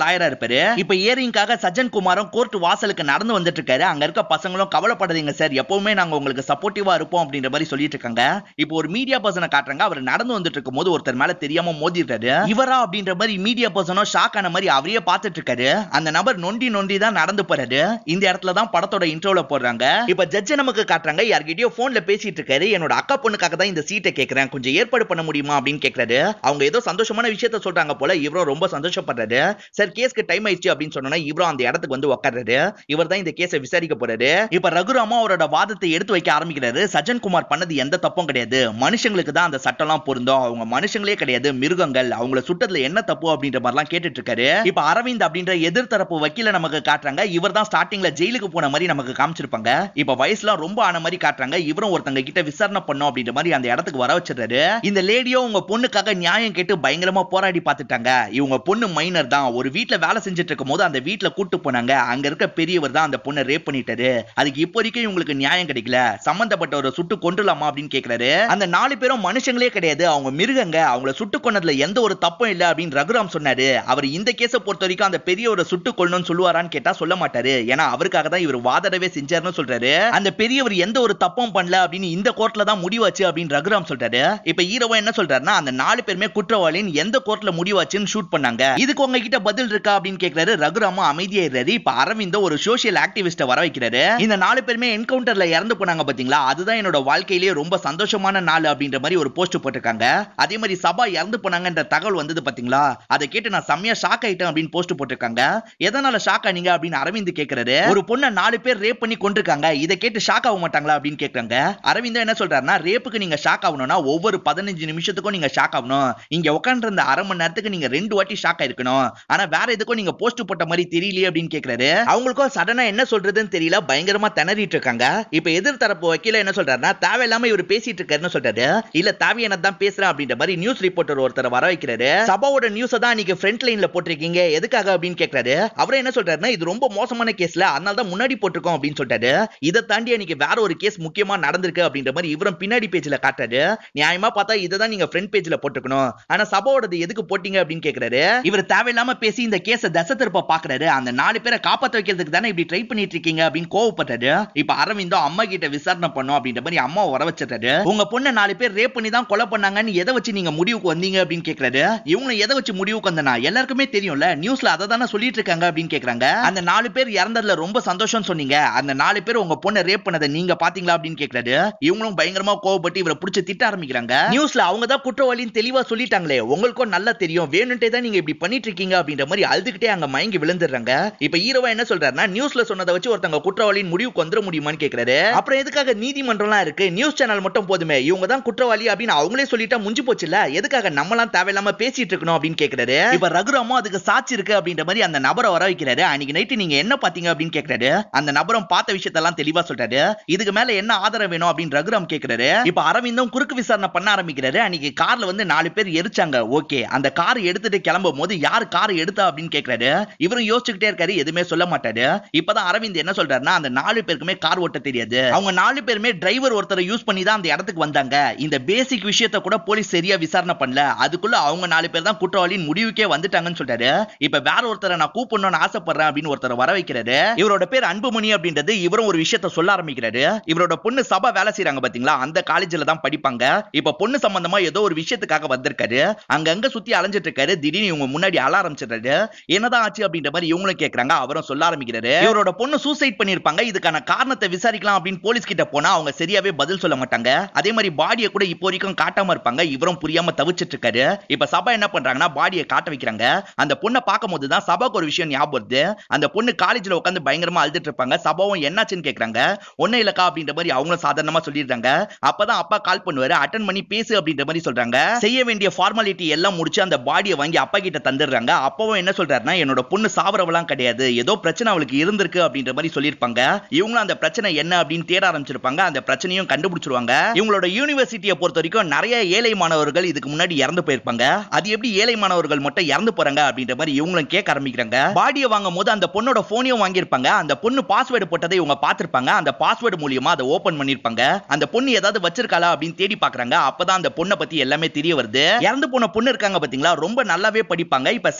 லாயரா இருப்பாரு. இப்ப ஏரிங்காக சஜன் குமாரும் கோர்ட் வாசலுக்கு நடந்து வந்துட்டு இருக்காரு. அங்க இருக்க பசங்களும் கவலைப்படாதீங்க சார், எப்பவுமே நாங்க உங்களுக்கு சப்போர்ட்டிவா இருப்போம் அப்படின்ற மாதிரி சொல்லிட்டு இருக்காங்க. இப்போ ஒரு மீடியா பர்சனை காட்டுறாங்க. அவர் நடந்து வந்துட்டு இருக்கும் போது ஒருத்தர் மேல தெரியாம மோதிட்டாரு. இவரா அப்படின்ற மாதிரி மீடியா பர்சனும் ஷாக் ஆன மாதிரி அவரையே பார்த்துட்டு இருக்காரு. அந்த நபர் நொண்டி நொண்டி தான் நடந்து போறாரு. இந்த இடத்துல தான் படத்தோட இன்ட்ரோல போடுறாங்க. இப்ப ஜட்ஜ் நமக்கு காட்டுறாங்க. யார்கிட்டயோ போன்ல பேசிட்டு இருக்காரு. என்னோட அக்கா பொண்ணுக்காக தான் இந்த சீட்டை கேக்குறேன், கொஞ்சம் ஏற்பாடு பண்ண முடியுமா அப்படின்னு கேக்குறாரு. அவங்க ஏதோ சந்தோஷமான விஷயத்த சொல்றாங்க போல. இவரும் ரொம்ப சந்தோஷப்படுறாரு. சார் கேஸ்க்கு டைம் ஆயிடுச்சு அப்படின்னு சொன்னா இவரும் அந்த இடத்துக்கு வந்து உட்கார்றாரு. இவர் தான் இந்த கேஸை விசாரிக்க போறாரு. இப்ப ரகுராமா அவரோட வாதத்தை எடுத்து வைக்க ஆரம்பிக்கிறாரு. சஜன் குமார் பண்ணது எந்த தப்பும் கிடையாது, மனுஷங்களுக்கு தான் அந்த சட்டம்லாம் பொருந்தும், அவங்க மனுஷங்களே கிடையாது மிருகங்கள், அவங்கள சுட்டதுல என்ன தப்பு அப்படின்ற மாதிரிலாம் கேட்டுட்டு இருக்காரு. இப்ப அரவிந்த் அப்படின்ற எதிர்த்தரப்பு வக்கீல நமக்கு காட்டுறாங்க. இவர் தான் ஸ்டார்டிங்ல ஜெயிலுக்கு போன மாதிரி நமக்கு காமிச்சிருப்பாங்க. இப்ப வயசுலாம் ரொம்ப ஆன மாதிரி காட்டுறாங்க. இவரும் ஒருத்தங்க கிட்ட விசாரணை பண்ணும் அப்படின்ற மாதிரி அந்த இடத்துக்கு வர வச்சிருக்காரு. இந்த லேடியோ உங்க பொண்ணுக்காக நியாயம் கேட்டு பயங்கரமா போராடி பார்த்துட்டாங்க. இவங்க பொண்ணு மைனர் தான், ஒரு வீட்ல வேலை செஞ்சுட்டு இருக்கும் போது அந்த வீட்ல கூட்டு போனாங்க. அங்க இருக்க பெரியவர் தான் அந்த பொண்ணை ரேப் பண்ணிட்டாரு. அதுக்கு இப்போ வரைக்கும் இவங்களுக்கு நியாயம் கிடைக்கல, சம்பந்தப்பட்ட ஒரு சுட்டு கொண்டுலாமா அப்படின்னு கேக்குறாரு. அந்த நாலு பேரும் மனுஷங்களே கிடையாது, அவங்க மிருகங்க, அவங்கள சுட்டு கொன்னதுல எந்த ஒரு தப்பும் இல்ல அப்படின்னு ரகுராம் சொன்னாரு. அவர் இந்த கேஸை பொறுத்த வரைக்கும் அந்த பெரியவரை சுட்டு கொள்ளணும்னு சொல்லுவாரான்னு கேட்டா சொல்ல மாட்டாரு. ஏன்னா அவருக்காக தான் இவர் வாதாடவே செஞ்சாருன்னு சொல்றாரு. அந்த பெரியவர் எந்த ஒரு தப்பும் பண்ணல அப்படின்னு இந்த கோர்ட்ல தான் முடிவாச்சு அப்படின்னு ரகுராம் சொல்றாரு. இப்ப ஹீரோவா என்ன சொல்றாருன்னா, அந்த நாலு பேருமே குற்றவாளின்னு எந்த கோர்ட்ல முடிவாச்சுன்னு ஷூட் பண்ணாங்க, இதுக்கு உங்ககிட்ட பதில் இருக்கா அப்படின்னு கேக்குறாரு. ரகுராமும் அமைதியா இருக்காரு. இப்ப அரவிந்த் ஒரு சோஷியல் ஆக்டிவிஸ்ட வர வைக்கிறாரு. இந்த நாலு பேருமே என்கவுண்டர்ல இறந்து போனாங்க பாத்தீங்களா, அதுதான் என்னோட வாழ்க்கையிலேயே ரொம்ப சந்தோஷமான நாள் அப்படின்ற மாதிரி ஒரு போஸ்ட் போட்டிருக்காங்க. அதே மாதிரி சபா இறந்து போனாங்கன்ற தகவல் வந்தது பாத்தீங்களா, அதை கேட்டு நான் செம்மையா ஷாக் ஆயிட்டேன் அப்படின்னு போஸ்ட் போட்டிருக்காங்க. எதனால ஷாக் ஆனீங்க அப்படின்னு அரவிந்த் கேக்குறாரு. ஒரு பொண்ணை நாலு பேர் ரேப் பண்ணி கொண்டிருக்காங்க, இதை கேட்டு ஷாக் ஆக மாட்டாங்களா அப்படின்னு கேக்குறாங்க. அரவிந்த் என்ன சொல்றாருன்னா, ரேப்புக்கு நீங்க ஷாக் ஆகணும்னா ஒவ்வொரு பதினஞ்சு நிமிஷத்துக்கும் நீங்க ஷாக் ஆகணும், இங்க உட்கார்ந்து இருந்த அரை மணி நேரத்துக்கு நீங்க ரெண்டு வாட்டி ஷாக் ஆயிருக்கணும், ஆனா வேற எதுக்கும் நீங்க போஸ்ட் போட்ட மாதிரி தெரியலையே அப்படின்னு கேக்குறாரு. அவங்களுக்கும் சடனா என்ன சொல்றதுன்னு தெரியல, பயங்கரமா திணறிட்டு இருக்காங்க. இப்ப எதிர்த்தரப்பு வக்கீல என்ன சொல்றாருன்னா, தேவையில்லாம இவர் பேசிட்டு இருக்காருன்னு சொல்றாரு. இல்ல தேவையானதான் பேசுறேன் அப்படின்ற மாதிரி நியூஸ் ரிப்போர்ட்டர் ஒருத்தர் வர வைக்கிறாரு. சபாவோட நியூஸ் தான் நீங்க ஃப்ரண்ட் லைன்ல போட்டிருக்கீங்க, எதுக்காக அப்படின்னு கேக்குறாரு. அவரே என்ன சொல்றாருன்னா, இது ரொம்ப மோசமான கேஸ்ல, அதனால தான் முன்னாடி போட்டிருக்கோம் அப்படின்னு சொல்றாரு. இதை தாண்டி அன்னைக்கு வேற ஒரு கேஸ் முக்கியமா நடந்திருக்கு அப்படின்ற மாதிரி இவரும் பின்னாடி பேஜ்ல காட்டுறாரு. நியாயமா பார்த்தா இதை தான் நீங்க ஃப்ரண்ட் பேஜ்ல போட்டுக்கணும், ஆனா சபாவோடது எதுக்கு போட்டீங்க அப்படின்னு கேக்குறாரு. இவர் தேவையில்லாம பேசி இந்த கேஸை தசை திருப்ப பாக்குறாரு. அந்த நாலு பேரை காப்பாத்த வைக்கிறதுக்கு தானே இப்படி ட்ரை பண்ணிட்டு இருக்கீங்க அப்படின்னு கோவப்பட்டாரு. இப்ப அரவிந்தோ அம்மா கிட்ட விசாரணை பண்ணும் அப்படின்ற மாதிரி அம்மா வர வச்சிட்டாரு. உங்க பொண்ணை நாலு பேர் ரேப் பண்ணி தான் கொலை பண்ணாங்கன்னு எதை வச்சு நீங்க முடிவுக்கு வந்தீங்க அப்படின்னு கேக்குறாரு. இவங்க எதை வச்சு முடிவுக்கு வந்தனா எல்லாருக்குமே தெரியும்ல, நியூஸ்ல அதை தானே சொல்லிட்டு இருக்காங்க அப்படின்னு கேக்குறாங்க. அந்த நாலு பேர் இறந்ததுல ரொம்ப சந்தோஷம் சொன்னீங்க, அந்த நாலு பேர் உங்க பொண்ணை ரேப் பண்ணதை நீங்க பாத்தீங்களா அப்படின்னு கேக்குறாரு. இவங்களும் பயங்கரமா கோவப்பட்டு இவரை பிடிச்சு திட்ட ஆரம்பிக்கிறாங்க. நியூஸ்ல அவங்க தான் குற்றவாளின்னு தெளிவா சொல்லிட்டாங்களே, உங்களுக்கும் நல்லா தெரியும், வேணும்ட்டே தான் நீங்க இப்படி பண்ணிட்டு இருக்கீங்க அப்படின்ற மாதிரி அழுதுகிட்டே அங்க மயங்கி விழுந்துடுறாங்க. இப்ப ஹீரோவா என்ன சொல்றாருன்னா, நியூஸ்ல சொன்னதை வச்சு ஒருத்தங்க குற்றவாளின்னு முடிவுக்கு வந்துட முடியுமான்னு கேக்குறாரு. அப்புறம் எதுக்காக நீதிமன்றம்லாம் இருக்கு, நியூஸ் சேனல் மட்டும் போதுமே, இவங்க தான் குற்றவாளி அப்படின்னு அவங்களே சொல்லிட்டா முடிஞ்சு போச்சுல, எதுக்காக நம்மலாம் தேவையில்லாம பேசிட்டு இருக்கணும் அப்படின்னு கேக்குறாரு. இப்ப ரகுராமோ அதுக்கு சாட்சி இருக்கு அப்படின்ற மாதிரி அந்த நபரை வர வைக்கிறாரு. அன்னைக்கு நைட்டு நீங்க என்ன பாத்தீங்க அப்படின்னு கேக்குறாரு. அந்த நபரும் பார்த்த விஷயத்தெல்லாம் தெளிவா சொல்றாரு. இதுக்கு மேல என்ன ஆதரவு வேணும் அப்படின்னு ரகுராம் கேக்குறாரு. இப்ப அரவிந்தும் குறுக்கு விசாரணை பண்ண ஆரம்பிக்கிறாரு. அன்னைக்கு கார்ல வந்து நாலு பேர் எரிச்சாங்க, ஓகே, அந்த கார் எடுத்துட்டு கிளம்பும் போது யார் கார் எடுத்தா அப்படின்னு கேக்குறாரு. இவரும் யோசிச்சுக்கிட்டே இருக்காரு, எதுவுமே சொல்ல மாட்டாரு. இப்பதான் அரவிந்த் என்ன சொல்றாருன்னா, அந்த நாலு பேருக்குமே கார் ஓட்ட தெரியாது, அவங்க நாலு பேருமே டிரைவர் ஒருத்தரை யூஸ் பண்ணி தான் அந்த இடத்துக்கு வந்தாங்க, இந்த பேசிக் விஷயத்தை கூட போலீஸ் சரியா விசாரணை பண்ணல, அதுக்குள்ள அவங்க நாலு பேர் தான் குற்றவாளியின் முடிவுக்கே வந்துட்டாங்கன்னு சொல்றாரு. இப்ப வேற ஒருத்தரை நான் கூப்பிடணும்னு ஆசைப்படுறேன் அப்படின்னு ஒருத்தரை வர வைக்கிறாரு. இவரோட பேர் அன்புமணி அப்படின்றது. இவரும் ஒரு விஷயத்த சொல்ல ஆரம்பிக்கிறாரு. இவரோட பொண்ணு சபா வேலை செய்யறாங்க பாத்தீங்களா, அந்த காலேஜ்ல தான் படிப்பாங்க. இப்ப பொண்ணு சம்பந்தமா ஏதோ ஒரு விஷயத்துக்காக வந்திருக்காரு. அங்கங்க சுத்தி அலைஞ்சிட்டு இருக்காரு. திடீர்னு இவங்க முன்னாடி அழ ஆரம்பிச்சிட்டாரு. என்னதான் ஆச்சு அப்படின்ற மாதிரி இவங்களும் கேக்குறாங்க. அவரும் சொல்ல ஆரம்பிக்கிறாரு, இவரோட பொண்ணு சூசைட் பண்ணிருப்பாங்க, இதுக்கான காரணத்தை விசாரிக்கலாம் அப்படின்னு போலீஸ் கிட்ட போனா அவங்க சரியாவே பதில் சொல்ல மாட்டாங்க. அதே மாதிரி பாடியை கூட இப்போ வரைக்கும் காட்டாம இருப்பாங்க. இவரும் புரியாம தவிச்சிட்டு இருக்காரு. இப்ப சபா என்ன பண்றாங்கன்னா, பாடியை காட்ட வைக்கிறாங்க. அந்த பொண்ணை பார்க்கும் போது தான் சபாக்கு ஒரு விஷயம் ஞாபகம் வருது. அந்த பொண்ணு காலேஜ்ல உட்காந்து பயங்கரமா அழுதுட்டு இருப்பாங்க. சபாவும் என்னாச்சுன்னு கேக்குறாங்க. ஒன்னும் இல்லக்கா அப்படின்ற மாதிரி அவங்களும் சாதாரணமா சொல்லிடுறாங்க. அப்பதான் அப்பா கால் பண்ணுவாரு, அட்டன் பண்ணி பேசு அப்படின்ற மாதிரி சொல்றாங்க. செய்ய வேண்டிய ஃபார்மாலிட்டி எல்லாம் முடிச்சு அந்த பாடியை வாங்கி அப்பா கிட்ட தந்துடுறாங்க. அப்பவும் என்ன சொல்றாருன்னா, என்னோட பொண்ணு சாவரவெல்லாம் கிடையாது, ஏதோ பிரச்சனை அவளுக்கு இருந்திருக்கு அப்படின்ற மாதிரி சொல்லியிருப்பாங்க. இவங்களும் அந்த பிரச்சனை என்ன அப்படின்னு தேட ஆரம்பிச்சிருப்பாங்க. அந்த பிரச்சனையும் கண்டுபிடிச்சிருவாங்க. இவங்களோட யூனிவர்சிட்டியை பொறுத்த வரைக்கும் நிறைய ஏழை மாணவர்கள் இதுக்கு முன்னாடி இறந்து போயிருப்பாங்க. அது எப்படி ஏழை மாணவர்கள் மட்டும் இறந்து போறாங்க அப்படின்ற மாதிரி இவங்களும் கேட்க ஆரம்பிக்கிறாங்க. பாடியை வாங்கும் போது அந்த பொண்ணோட போனையும் வாங்கியிருப்பாங்க. அந்த பொண்ணு பாஸ்வேர்டு போட்டதை இவங்க பார்த்திருப்பாங்க. அந்த பாஸ்வேர்டு மூலியமா அதை ஓபன் பண்ணிருப்பாங்க. அந்த பொண்ணு ஏதாவது வச்சிருக்காளா அப்படின்னு தேடி பாக்குறாங்க. அப்பதான் அந்த பொண்ணை பத்தி எல்லாமே தெரிய வருது. இறந்து போன பொண்ணு இருக்காங்க பாத்தீங்களா, ரொம்ப நல்லாவே படிப்பாங்க. இப்ப சாருங்க சொன்ன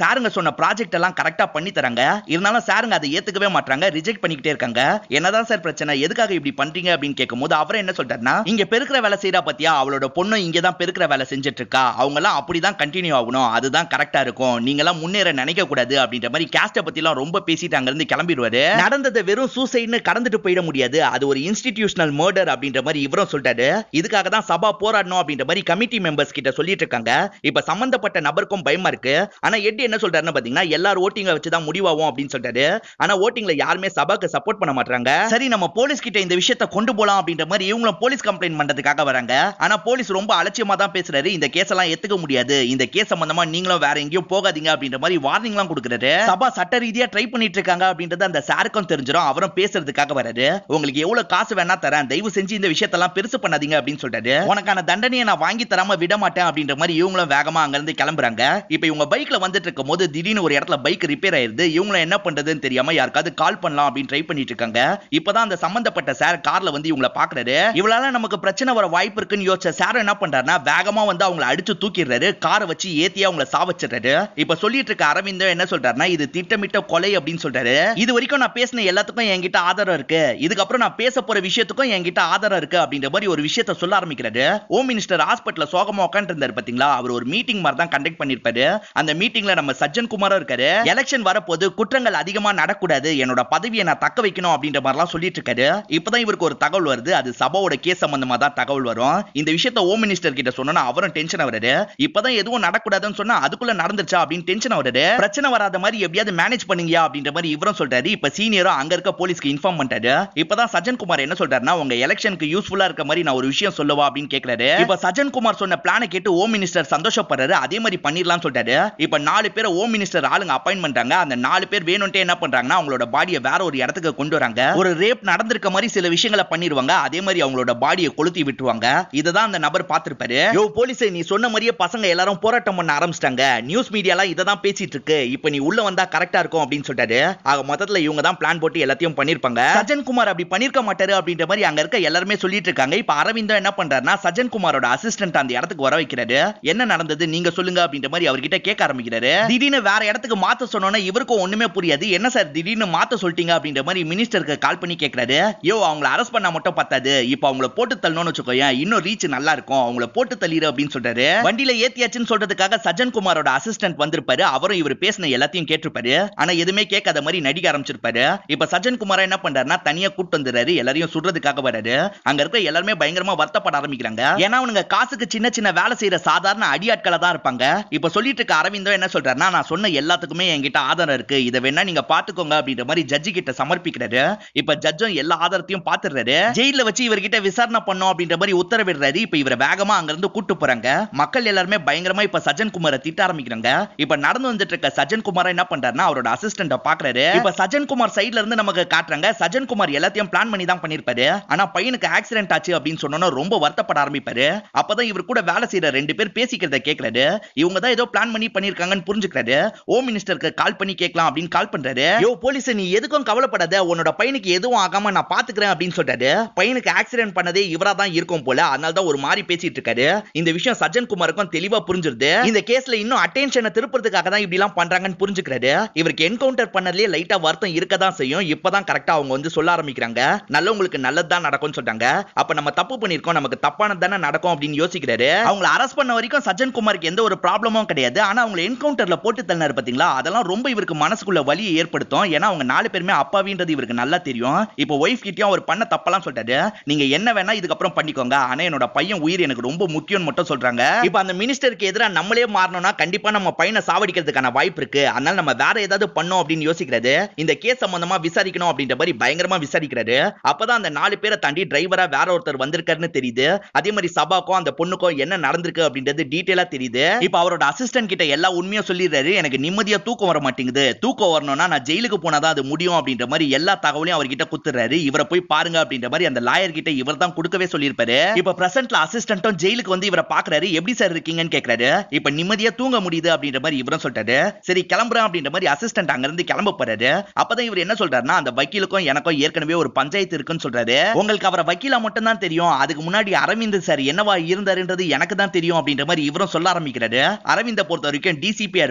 சொன்ன ப்ராஜெக்ட் எல்லாம் கரெக்டா பண்ணி தராங்க. இருந்தாலும் சாருங்க அதை ஏத்துக்கவே மாட்டாங்க, ரிஜெக்ட் பண்ணிக்கிட்டே இருக்காங்க. என்னதான் சார் பிரச்சனை, எதுக்காக இப்படி பண்றீங்க அப்படின்னு கேட்கும்போது அவர் என்ன சொல்றாருன்னா, இங்க பெருக்கிற வேலை செய்யறா பத்தியா, அவளோட பொண்ணு இங்க தான் பெருக்கிற வேலை செஞ்சுட்டு இருக்கா, அவங்க எல்லாம் அப்படிதான் கண்டினியூ ஆகணும், அதுதான் கரெக்டா இருக்கும், நீங்க எல்லாம் முன்னேற நினைக்க கூடாது அப்படின்ற மாதிரி காஸ்ட பத்தி எல்லாம் ரொம்ப பேசிட்டு அங்க இருந்து கிளம்பிடுவாரு. நடந்தது வெறும் சூசைட்னு கடந்துட்டு போயிட முடியாது, அது ஒரு இன்ஸ்டிடியூஷனல் மர்டர் அப்படின்ற மாதிரி இவரும் சொல்றாரு. இதுக்காக தான் சபா போராடணும் அப்படின்ற மாதிரி கமிட்டி மெம்பர்ஸ் கிட்ட சொல்லிட்டு இருக்காங்க. இப்ப சம்பந்தப்பட்ட நபருக்கும் பயமா இருக்கு. ஆனா எட்டி என்ன சொல்றாருன்னு பாத்தீங்கன்னா, எல்லாரும் ஓட்டிங்க வச்சுதான் முடிவாகும் அப்படின்னு சொல்றாரு. ஆனா ஓட்டிங்ல யாருமே சபாக்கு சப்போர்ட் பண்ண மாட்டாங்க. சரி நம்ம போலீஸ் கிட்ட இந்த விஷயத்தை கொண்டு போலாம் அப்படின்ற மாதிரி இவங்களும் போலீஸ் கம்ப்ளைண்ட் பண்றதுக்காக வராங்க. ஆனா போலீஸ் ரொம்ப அலட்சியமா தான் பேசுறாரு. இந்த கேஸ் எல்லாம் ஏத்துக்க முடியாது, இந்த கேஸ் சம்பந்தமா நீங்களும் வேற எங்கேயும் போகாதீங்க அப்படின்ற மாதிரி வார்னிங் எல்லாம் கொடுக்குறாரு. சபா சட்ட ரீதியா ட்ரை பண்ணிட்டு இருக்காங்க அப்படின்றது அந்த சாருக்கும் தெரிஞ்சிடும். அவரும் பேசுறதுக்காக வராரு. உங்களுக்கு எவ்வளவு காசு வேணா தரேன், தயவு செஞ்சு இந்த விஷயத்தெல்லாம் பெருசு பண்ணாதீங்க அப்படின்னு சொல்றாரு. உனக்கான தண்டனையை நான் வாங்கி தராம விட மாட்டேன் அப்படின்ற மாதிரி இவங்களும் வேகமா அங்க இருந்து கிளம்புறாங்க. இப்ப இவங்க பைக்ல வந்துட்டு இருக்கும் போது திடீர்னு ஒரு இடத்துல பைக் ரிப்பேர் ஆயிருது. இவங்களும் என்ன பண்றதுன்னு தெரியாம யாருக்காவது கால் பண்ணலாம் அப்படின்னு ட்ரை பண்ணிட்டு இருக்காங்க. இப்பதான் அந்த சம்பந்தப்பட்ட சார் கார்ல வந்து இவங்கள பாக்குறாரு. இவளால நமக்கு பிரச்சனை வர வாய்ப்பு இருக்குன்னு யோசிச்ச சார் என்ன பண்றாருன்னா, வேகமா வந்து அவங்கள அடிச்சு தூக்கிடுறாரு. காரை வச்சு ஏத்தியா அவங்கள சாவச்சிடுறாரு. இப்ப சொல்லிட்டு இருக்க அரவிந்தம் என்ன சொல்றாருன்னா, இது திட்டமிட்ட கொலை அப்படின்னு சொல்றாரு. இது வரைக்கும் நான் பேசின எல்லாத்துக்கும் என்கிட்ட ஆதாரம் இருக்கு, இதுக்கப்புறம் நான் பேச போற விஷயத்துக்கும் என்கிட்ட ஆதாரம் இருக்கு அப்படின்ற மாதிரி ஒரு விஷயத்தை சொல்ல ஆரம்பிக்கிறாரு. ஹோம் மினிஸ்டர் ஹாஸ்பிட்டல்ல சோகமா உட்கார்ந்து இருந்தாரு பாத்தீங்களா, அவர் ஒரு மீட்டிங் மாதிரி தான் கண்டக்ட் பண்ணிருப்பாரு. அந்த மீட்டிங்ல நம்ம சஜ்ஜன் குமாரும் இருக்காரு. எலெக்ஷன் வரப்போது குற்றங்கள் அதிகமா நடக்கூடாது, என்னோட பதவியை நான் தக்க வைக்கணும் அப்படின்ற மாதிரிலாம் சொல்லிட்டு இருக்காரு. இப்பதான் இவருக்கு ஒரு தகவல் வருது. அது சபாவோட கேஸ் சம்பந்தமா தான் தகவல் வரும். இந்த விஷயத்தை ஹோம் மினிஸ்டர் கிட்ட சொன்னா அவரும் டென்ஷன் ஆகுறாரு. இப்பதான் எதுவும் நடக்கூடாதுன்னு சொன்னா அதுக்குள்ள நடந்துச்சா அப்படின்னு டென்ஷன் ஆகுறாரு. பிரச்சனை வராத மாதிரி எப்படியாவது மேனேஜ் பண்ணீங்க அப்படின்ற மாதிரி இவரும் சொல்றாரு. இப்ப சீனியரும் அங்க இருக்க போலீஸ்க்கு இன்ஃபார்ம் பண்ணிட்டாரு. இப்பதான் சஜன் குமார் என்ன சொல்றாருன்னா, உங்க எலெக்ஷனுக்கு யூஸ்ஃபுல்லா இருக்க மாதிரி நான் ஒரு விஷயம் சொல்லவா அப்படின்னு கேக்குறாரு. இப்ப சஜன் குமார் சொன்ன பிளானை கேட்டு ஹோம் மினிஸ்டர் சந்தோஷப்படுறாரு. அதே மாதிரி பண்ணிரலாம் சொல்றாரு. இப்ப நாலு பேரை ஹோம் மினிஸ்டர் ஆளுங்க அப்பாயின்ட் பண்றாங்க. அந்த நாலு பேர் வேணும்ட்டே என்ன பண்றாங்கன்னா, அவங்களோட பாடியை வேற ஒரு இடத்துக்கு கொண்டு வராங்க. ஒரு ரேப் நடந்திருக்க மாதிரி சில விஷயங்களை பண்ணிடுவாங்க. அதே மாதிரி அவங்களோட பாடியை கொளுத்தி விட்டுருவாங்க. இததான் அந்த நபர் பார்த்திருப்பாரு. யோ போலீஸ், நீ சொன்ன மாதிரியே பசங்க எல்லாரும் போராட்டம் பண்ண ஆரம்பிச்சிட்டாங்க, நியூஸ் மீடியாலாம் இதை தான் பேசிட்டு இருக்கு, இப்ப நீ உள்ள வந்தா கரெக்டா இருக்கும் அப்படின்னு சொல்றாரு. ஆக மொத்தத்துல இவங்க தான் பிளான் போட்டு எல்லாத்தையும் பண்ணிருப்பாங்க. சஜன் குமார் அப்படி பண்ணிருக்க மாட்டாரு அப்படின்ற மாதிரி அங்க இருக்க எல்லாருமே சொல்லிட்டு இருக்காங்க. இப்ப அரவிந்தம் என்ன பண்றாருன்னா, சஜன் குமாரோட அசிஸ்டன்ட் அந்த இடத்துக்கு வர வைக்கிறாரு. என்ன நடந்தது நீங்க சொல்லுங்க அப்படின்ற மாதிரி அவர்கிட்ட கேட்க ஆரம்பிக்கிறாரு. திடீர்னு வேற இடத்துக்கு மாத்த சொன்னோன்னா இவருக்கும் ஒண்ணுமே புரியாது. என்ன சார் திடீர்னு மாத்த சொல்லிட்டீங்க அப்படின்ற மாதிரி மினிஸ்டருக்கு கால் பண்ணி கேட்கிறாரு. யோ அவங்கள அரெஸ்ட் பண்ணா மட்டும் பத்தாது, இப்ப அவங்கள போட்டு தள்ளணும்னு வச்சுக்கோங்க, இன்னும் ரீச் நல்லா இருக்கும், அவங்கள போட்டு தள்ளிடு அப்படின்னு சொல்றாரு. வண்டியில ஏத்தியாச்சுன்னு சொல்றதுக்காக சஜன் குமாரோட அசிஸ்டன்ட் வந்திருப்பாரு. அவரும் இவர் பேசின எல்லாத்தையும் கேட்டிருப்பாரு. ஆனா எதுவுமே கேட்காத மாதிரி நடிக்க ஆரம்பிச்சிருப்பாரு. இப்ப சஜன் குமார் என்ன பண்றாருன்னா, தனியா கூட்டு வந்துறாரு. எல்லாரையும் சுடுறதுக்காக வராரு. அங்க இருக்க எல்லாருமே பயங்கரமா வருத்தப்பட ஆரம்பிக்கிறாங்க. ஏன்னா அவனுங்க காசுக்கு சின்ன சின்ன வேலை செய்யற சாதாரண அடியாட்களா தான் இருப்பாங்க. இப்ப சொல்லிட்டு இருக்க அரவிந்தம் என்ன சொல்றாருன்னா, நான் சொன்ன எல்லாத்துக்குமே என்கிட்ட ஆதாரம் இருக்கு, இதை வேணா நீங்க பாத்துக்கோங்க அப்படின்ற மாதிரி ஜட்ஜி கிட்ட சமர்ப்பிக்கிறாரு. இப்ப ஜட்ஜும் எல்லா ஆதாரத்தையும் பாத்துறாரு. ஜெயில வச்சு இவர்கிட்ட விசாரணை பண்ணும் அப்படின்ற மாதிரி உத்தரவிடுறாரு. இப்ப இவரை வேகமா அங்க இருந்து கூட்டு போறாங்க. மக்கள் எல்லாருமே பயங்கரமா இப்ப சஜன் குமாரை திட்ட ஆரம்பிக்கிறாங்க. இப்ப நடந்து வந்துட்டு இருக்க சஜன் குமார் என்ன பண்றாருன்னா, அவரோட அசிஸ்டன்ட பாக்குறாரு. இப்ப சஜன் குமார் சைடுல இருந்து நமக்கு காட்டுறாங்க. சஜன் குமார் எல்லாத்தையும் பிளான் பண்ணி தான் பண்ணிருப்பாரு. ஆனா பையனுக்கு ஆக்சிடென்ட் ஆச்சு அப்படின்னு சொன்னோன்னா ரொம்ப வருத்தப்பட ஆரம்பிப்பாரு. அப்பதான் இவர் கூட வேலை செய்யற ரெண்டு பேர் பேசிக்கிறத கேட்கிறாரு. இவங்க தான் ஏதோ பிளான் பண்ணி பண்ணிருக்காங்கன்னு புரிஞ்சுக்கிறாரு. ஹோம் மினிஸ்டருக்கு கால் பண்ணி கேட்கலாம் அப்படின்னு கால் பண்றாரு. யோ போலீஸ், நீ எதுக்கும் கவலைப்படாத, உன்னோட பையனுக்கு எதுவும் ஆகாம நான் பாத்துக்கிறேன் அப்படின்னு சொல்றாரு. பையனுக்கு ஆக்சிடென்ட் பண்ணதே இவரா தான் இருக்கும் போல, அதனால தான் ஒரு மாதிரி பேசிட்டு இருக்காரு. இந்த விஷயம் சஜன் குமாருக்கும் தெளிவா புரிஞ்சிருது. இந்த கேஸ்ல இன்னும் அட்டென்ஷனை திருப்புறதுக்காக தான் இப்படி எல்லாம் பண்றாங்கன்னு புரிஞ்சுக்கிறாரு. இவருக்கு என்கவுண்டர் பண்ணதுலயே லைட்டா வருத்தம் இருக்கதான் செய்யும். இப்பதான் கரெக்டா அவங்க வந்து சொல்ல ஆரம்பிக்கிறாங்க, நல்லவங்களுக்கு நல்லதுதான் நடக்கும்னு சொல்றாங்க. அப்ப நம்ம தப்பு பண்ணிருக்கோம், நமக்கு தப்பானது தானே நடக்கும் அப்படின்னு யோசிக்கிறாரு. அவங்களை அரெஸ்ட் பண்ண வரைக்கும் சஜன் குமாருக்கு எந்த ஒரு ப்ராப்ளமும் கிடையாது. ஆனா அவங்க என்கவுண்டர்ல போட்டு தள்ளினாரு பாத்தீங்களா, அதெல்லாம் ரொம்ப இவருக்கு மனசுக்குள்ள வலியை ஏற்படுத்தும். ஏன்னா அவங்க நாலு பேருமே அப்பாவின்றது இவருக்கு நல்லா தெரியும். இப்போ ஒய்ஃப் கிட்டயும் அவர் பண்ண தப்பெல்லாம் சொல்றாரு. நீங்க என்ன வேணா இதுக்கப்புறம் பண்ணிக்கோங்க, ஆனா என்னோட பையன் உயிர் எனக்கு ரொம்ப முக்கியம் மட்டும் சொல்றாங்க. இப்போ அந்த மினிஸ்டருக்கு எதிராக நம்மளே மாறணும்னா கண்டிப்பா நம்ம பையனை சாவடிக்கிறதுக்கான வாய்ப்பு இருக்கு. அதனால நம்ம வேற ஏதாவது பண்ணோம் அப்படின்னு யோசிக்கிறாரு. இந்த கேஸ் சம்பந்தமா விசாரிக்கணும் அப்படின்ற மாதிரி பயங்கரமா விசாரிக்கிறாரு. அப்பதான் அந்த நாலு பேரை தாண்டி டிரைவரா வேற ஒருத்தர் வந்திருக்காருன்னு தெரியுது. அதே மாதிரி சபாக்கும் அந்த பொண்ணுக்கும் என்ன நடந்திருக்கு அப்படின்றது டீடைலா தெரியுது. இப்போ அவரோட அசிஸ்டன்ட் கிட்ட எல்லா உண்மையும் சொல்லிடுறாரு. எனக்கு நிம்மதியா தூக்கம் வர மாட்டேங்குது, தூக்கம் வரணும்னா நான் ஜெயிலுக்கு போனாதான் அது முடியும் அப்படின்ற மாதிரி எல்லா தகவலையும் அவர்கிட்ட குத்துறாரு. இவரை போய் பாருங்க அப்படின்ற மாதிரி அந்த லாயர் கிட்ட இவர் தான் கொடுக்கவே சொல்லியிருப்பாரு. இப்ப பிரசன்ட்ல அசிஸ்டன்ட்டும் ஜெயிலுக்கு வந்து இவரை பாக்குறாரு. எப்படி சார் இருக்கீங்கன்னு கேக்குறாரு. இப்ப நிம்மதியா தூங்க முடியுது அப்படின்ற மாதிரி இவரும் சொல்றாரு. சரி கிளம்புறேன் அப்படின்ற மாதிரி அசிஸ்டன்ட் அங்க இருந்து கிளம்ப போறாரு. அப்பதான் இவர் என்ன சொல்றாருன்னா, அந்த வக்கீலுக்கும் எனக்கும் ஏற்கனவே ஒரு பஞ்சாயத்து இருக்குன்னு சொல்றாரு. உங்களுக்கு அவரை வக்கீலா மட்டும் தான் தெரியும், அதுக்கு முன்னாடி அரவிந்த் சார் என்னவா இருந்தாருன்றது எனக்கு தான் தெரியும் அப்படின்ற மாதிரி இவரும் சொல்ல ஆரம்பிக்கிறாரு. அரவிந்த பொறுத்த வரைக்கும் டிசிபியா இருப்பாரு,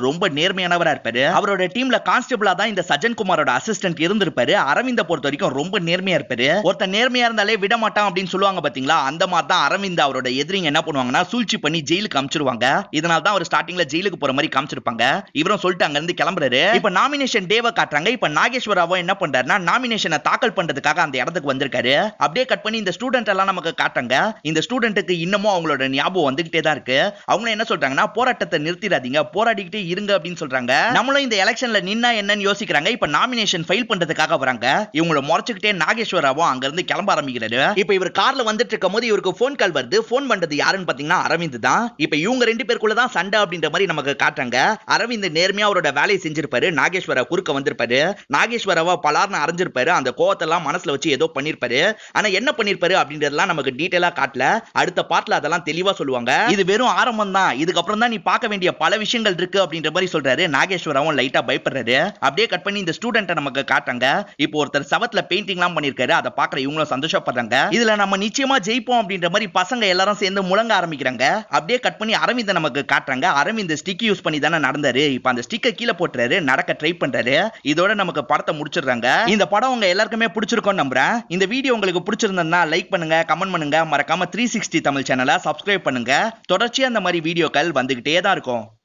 ரொம்ப நேர்மையானவரா இருப்பாரு. அவரோட டீம்ல கான்ஸ்டபிளா தான் இந்த சஜன் குமாரோட அசிஸ்டன்ட் இருந்திருப்பாரு. அரவிந்த பொறுத்த வரைக்கும் ரொம்ப நேர்மையா இருப்பாரு. ஒருத்த நேர்மையா இருந்தாலே விட மாட்டான் அப்படின்னு சொல்லுவாங்க பாத்தீங்களா, அந்த மாதிரி தான் அரவிந்த் அவரோட எதிரிங்க என்ன பண்ணுவாங்கன்னா சூழ்ச்சி பண்ணி ஜெயிலுக்கு அனுப்பிச்சிருவாங்க. இதனால தான் அவர் ஸ்டார்டிங்ல ஜெயிலுக்கு போற மாதிரி காமிச்சிருப்பாங்க. இவரும் சொல்லிட்டு அங்க இருந்து கிளம்புறாரு. இப்ப நாமினேஷன் டேவை காட்டுறாங்க. இப்ப நாகேஸ்வராவோ என்ன பண்றாருன்னா நாமினேஷனை தாக்கல் பண்றதுக்காக அந்த இடத்துக்கு வந்திருக்காரு. அப்படியே கட் பண்ணி இந்த ஸ்டூடெண்ட் எல்லாம் நமக்கு காட்டுறாங்க. இந்த ஸ்டூடெண்ட்டுக்கு இன்னமும் அவங்களோட ஞாபகம் வந்துகிட்டே தான் இருக்கு. அவங்க என்ன சொல்றாங்கன்னா போராட்டத்தை நிறுத்திடாதீங்க, போராடிக்கிட்டே இருங்க அப்படின்னு சொல்றாங்க. நம்மளும் இந்த எலெக்ஷன்ல நின்னா என்னன்னு யோசிக்கிறாங்க. இப்ப நாமினேஷன் ஃபைல் பண்றதுக்காக வராங்க. இவங்கள முறைச்சுக்கிட்டே நாகேஸ்வராவும் அங்க இருந்து கிளம்ப ஆரம்பிக்கிறாரு. இப்ப இவர் கார்ல வந்துட்டு இருக்கும் போது இவருக்கு போன் கால் வருது. போன் பண்றது யாருன்னு பாத்தீங்கன்னா அரவிந்த் தான். இப்ப இவங்க ரெண்டு பேருக்குள்ள தான் சண்டை அப்படின்ற மாதிரி நமக்கு காட்டுறாங்க. அரவிந்த் நேர்மையா அவரோட வேலையை செஞ்சிருப்பாரு. நாகேஸ்வரா குறுக்க வந்திருப்பாரு. நாகேஸ்வராவா பலார்னு அரைஞ்சிருப்பாரு. அந்த கோவத்தெல்லாம் மனசுல வச்சு ஏதோ பண்ணிருப்பாரு. ஆனா என்ன பண்ணிருப்பாரு அப்படின்றதெல்லாம் நமக்கு டீடைலா காட்டல. அடுத்த பார்ட்ல அதெல்லாம் தெளிவா சொல்லுவாங்க. இது வெறும் ஆரம்பம் தான், இதுக்கப்புறம் தான் நீ பார்க்க வேண்டிய பல விஷயங்கள் இருக்கு அப்படின்ற மாதிரி சொல்றாரு. நாகேஸ்வராவும் லைட்டா பயப்படுறாரு. அப்படியே கட் பண்ணி இந்த ஸ்டூடெண்ட்டை நமக்கு காட்டுறாங்க. இப்போ ஒருத்தர் சவத்துல பெயிண்டிங்லாம் பண்ணிருக்காரு. அதை பார்க்குற இவங்களும் சந்தோஷப்படுறாங்க. இதுல நம்ம நிச்சயமா ஜெயிப்போம் அப்படின்ற மாதிரி பசங்க எல்லாரும் சேர்ந்து முழங்க ஆரம்பிக்கிறாங்க. அப்படியே கட் பண்ணி அரவிந்த் நமக்கு காட்டுறாங்க. அரவிந்த் ஸ்டிக் யூஸ் பண்ணி தானே நடந்தாரு. இப்போ அந்த ஸ்டிக்கை கீழே போட்டுறாரு, நடக்க ட்ரை பண்றாரு. இதோட நமக்கு படத்தை முடிச்சிடுறாங்க. இந்த படம் உங்க எல்லாருக்குமே பிடிச்சிருக்கும் நம்புறேன். இந்த வீடியோ உங்களுக்கு பிடிச்சிருந்தா லைக் பண்ணுங்க, கமெண்ட் பண்ணுங்க, மறக்காம த்ரீ சிக்ஸ்டி தமிழ் சேனலை சப்ஸ்கிரைப் பண்ணுங்க. தொடர்ச்சியா அந்த மாதிரி வீடியோக்கள் வந்துகிட்டே தான் இருக்கும்.